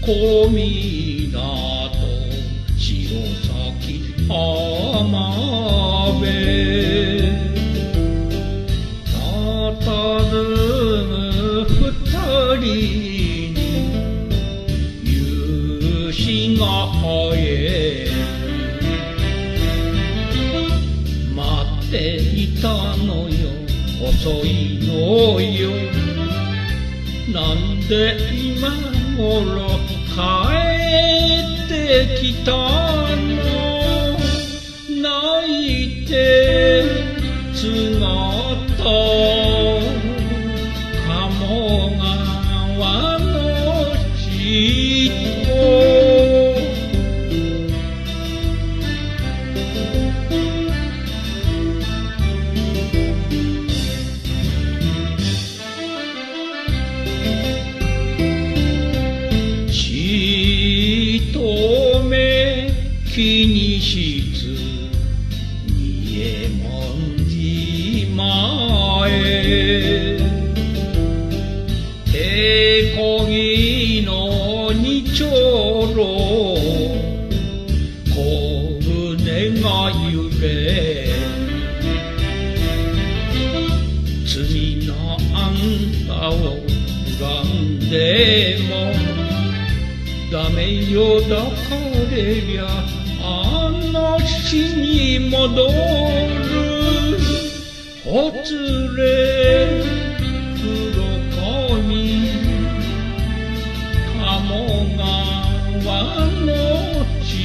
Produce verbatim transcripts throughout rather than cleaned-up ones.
小湊白崎浜辺佇む二人に夕日が映える待っていたのよ遅いのよなんで今頃帰ってきたの泣いて姿鴨川の人しとめ気にしつ二右衛門島へ手こぎの二丁路小舟が揺れ罪のあんたを恨んでもダメよだかれりゃあの日に戻るほつれ黒髪鴨川の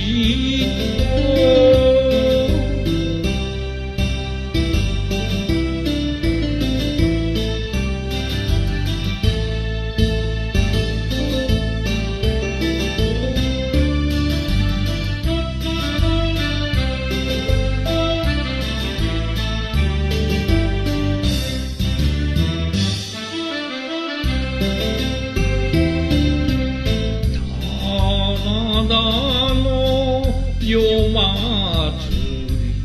人夜祭り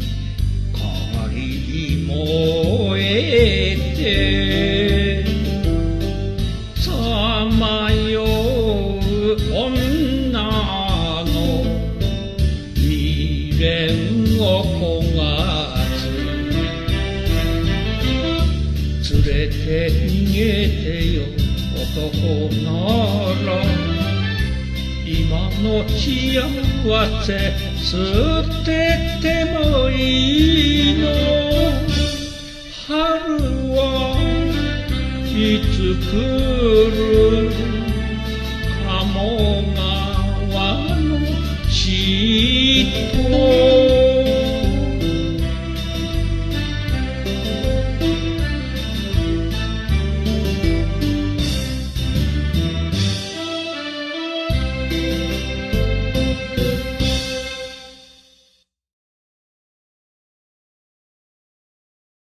帰り燃えてさまよう女の未練を焦がす連れて逃げてよ男なら今の幸せ捨ててもいいの春はいつ来る鴨川の人